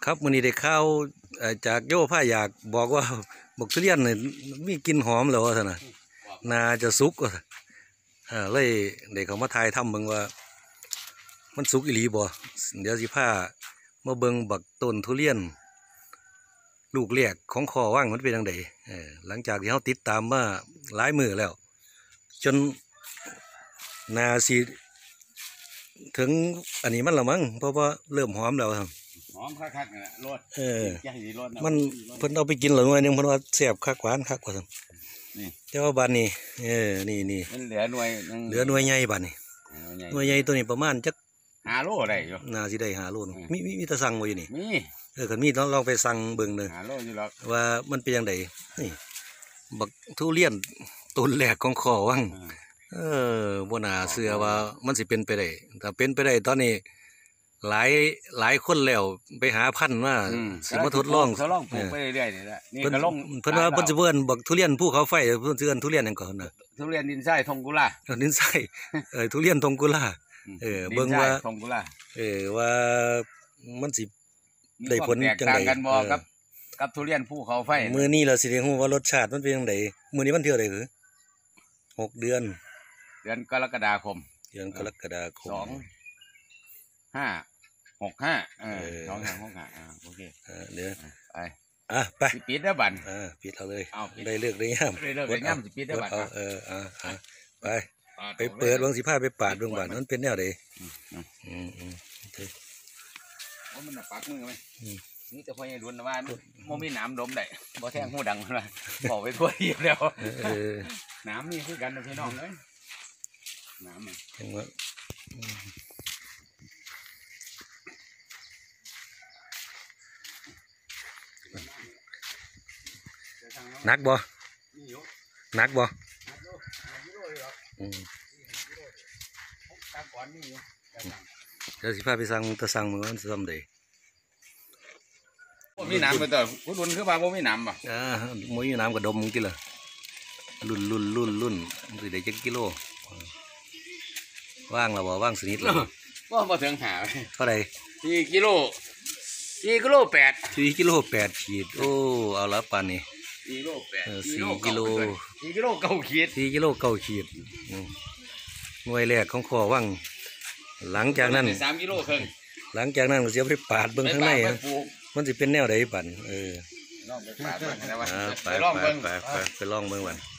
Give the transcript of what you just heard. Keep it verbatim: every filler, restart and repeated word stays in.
ครับมื้อนี้ได้ข่าวจากโยผ้าอยากบอกว่าบักทุเรียนนี่มีกลิ่นหอมแล้วว่าซั่นน่ะน่าจะสุกว่าเออเลยได้เข้ามาถ่ายทำเบิ่งว่ามันสุกอีหลีบ่เดี๋ยวสิพามาเบิ่งบักต้นทุเรียนลูกแรกของคอว่างมันเป็นจังไดเออหลังจากที่เฮาติดตามมาหลายมื้อแล้วจนน่าสิถึงอันนี้มันและมั้งเพราะว่าเริ่มหอมแล้วครับหอมคักๆนี่แหละรสเออมันเพิ่นเอาไปกินแล้วหน่วยนึงเพิ่นว่าแซ่บคักหวานคักว่าซั่นนี่แต่ว่าบัดนี้เออนี่นี่มันเหลือหน่วยเหลือหน่วยใหญ่บัดนี้หน่วยใหญ่ตัวนี้ประมาณจักห้าโลได้อยู่น่าสิได้ห้าโลมีมีมีตะสั่งบ่อยู่นี่มีเออคันมีลองไปสั่งเบิ่งเด้อห้าโลอยู่หรอกว่ามันเป็นจังไดนี่บักทุเรียนต้นแรกของคอวังเออบ่น่าเชื่อว่ามันสิเป็นไปได้ถ้าเป็นไปได้ตอนนี้หลายหลายคนแล้วไปหาพันธุ์มาสิมาทดลองทดลองปลูกไปเรื่อยๆนี่แหละนี่ก็ลงเพิ่นว่าเพิ่นสิเอิ้นบักทุเรียนภูเขาไฟเพิ่นสิเอิ้นทุเรียนหยังก่อนน่ะทุเรียนดินทรายทงกุลาดินทรายเออทุเรียนทงกุลาเออเบิ่งว่าทงกุลาเออว่ามันสิได้ผลจังได๋กันบ่กับกับทุเรียนภูเขาไฟมื้อนี้เราสิได้ฮู้ว่ารสชาติมันเป็นจังได๋มื้อนี้วันที่เท่าใดคือหกเดือนเดือนกรกฎาคมเดือนกรกฎาคมสอง ห้า หก ห้าเออสอง ห้า หก ห้าอ่าโอเคเออเดี๋ยวไปอ่ะไปปิดเด้อบัดเออปิดเอาเลยได้เลิกได้ยามได้เลิกได้ยามสิปิดเด้อบัดเอออ่าไปไปเปิดเบิ่งสิพาไปปาดเบิ่งบัดมันเป็นแนวใดอืมๆโอเคโอ้มันน่ะปักมือมั้ยนี่แต่พอยังรุนว่าบ่มีน้ำดมได้บ่แทงหูดังว่าบอกไปทั่วทีแล้วเออน้ำนี่คือกันนะพี่น้องเอ้ยน้ำนี่จังว่านักบ่นักบ่เดี๋ยวสิพาไปสั่งตะสั่งมือมันสิทำได้บ่มีน้ำไปต่อผู้รุ่นคือว่าบ่มีน้ำป่ะอ่าบ่มีน้ำก็ดมกินล่ะรุ่นรุ่นรุ่นรุ่นมันสิได้จักกิโลว่างแล้วบ่ว่างสนิทแล้วบ่บ่ถึงหาเท่าใดสี่กิโลสี่กิโลแปดสี่กิโลแปดขีดโอ้เอาละปานนี้สี่กิโลแปดสี่กิโลสี่กิโลเก้าขีดสี่กิโลเก้าขีดหน่วยแรกของคอวังหลังจากนั้นสามกิโลครึ่งหลังจากนั้นก็สิเอาไปปาดเบิ่งข้างในมันสิเป็นแนวใดบัดเออลองไปปาดเบิ่งนะว่าไปลองเบิ่งไปไปลองเบิ่งบัด